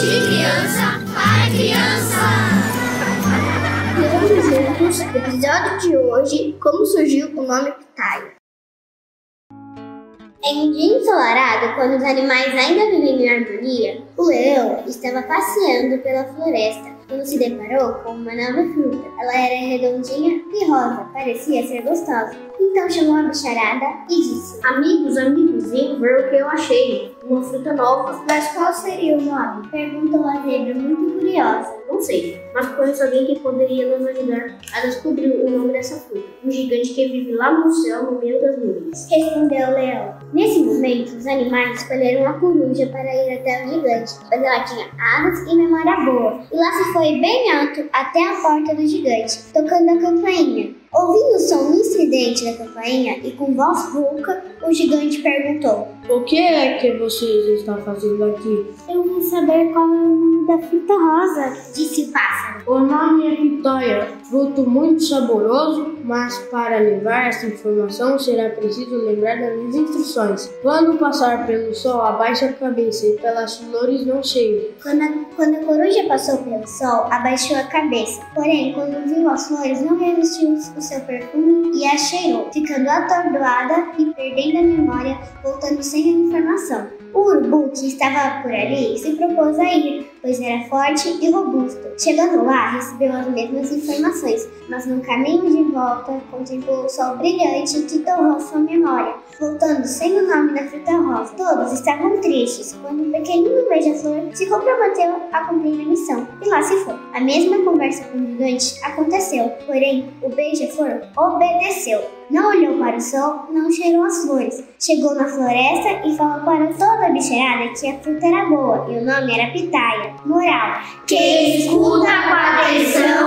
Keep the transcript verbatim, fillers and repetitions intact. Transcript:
De criança para criança. Vamos juntos, no episódio de hoje, como surgiu o nome Pitaia. Em um dia ensolarado, quando os animais ainda vivem em harmonia, o leão estava passeando pela floresta quando se deparou com uma nova fruta. Ela era redondinha e rosa, parecia ser gostosa. Então chamou a bicharada e disse: Amigos, amigos, venham ver o que eu achei. Uma fruta nova. Mas qual seria o nome? Perguntou a zebra, muito curiosa. Não sei, mas conheço alguém que poderia nos ajudar a descobrir o nome dessa fruta. Um gigante que vive lá no céu, no meio das nuvens. Respondeu o leão. Nesse momento, os animais escolheram a coruja para ir até o gigante, pois ela tinha asas e memória boa. E lá se foi bem alto até a porta do gigante, tocando a campainha. Ouvindo o som estridente da campainha e com voz rouca, o gigante perguntou: O que é que vocês estão fazendo aqui? Eu vim saber qual é o nome da fruta rosa, disse o pássaro. O nome é pitaia, fruto muito saboroso, mas para levar essa informação será preciso lembrar das minhas instruções. Quando passar pelo sol, abaixe a cabeça e pelas flores não cheire. Quando a, quando a coruja passou pelo sol, abaixou a cabeça. Porém, quando viu as flores, não resistiu o seu perfume e a cheirou, ficando atordoada e perdendo a memória, voltando sem a informação. O urubu, que estava por ali, se propôs a ir, pois era forte e robusto. Chegando lá, recebeu as mesmas informações, mas no caminho de volta, contemplou o sol brilhante que torrou sua memória, voltando sem o nome da fruta rosa. Todos estavam tristes, quando um pequenino beija-flor se comprometeu a cumprir a missão, e lá se foi. A mesma conversa com o gigante aconteceu, porém, o beija-flor obedeceu. Não olhou para o sol, não cheirou as flores. Chegou na floresta e falou para toda a bicharada que a fruta era boa e o nome era pitaia. Moral: Quem escuta com atenção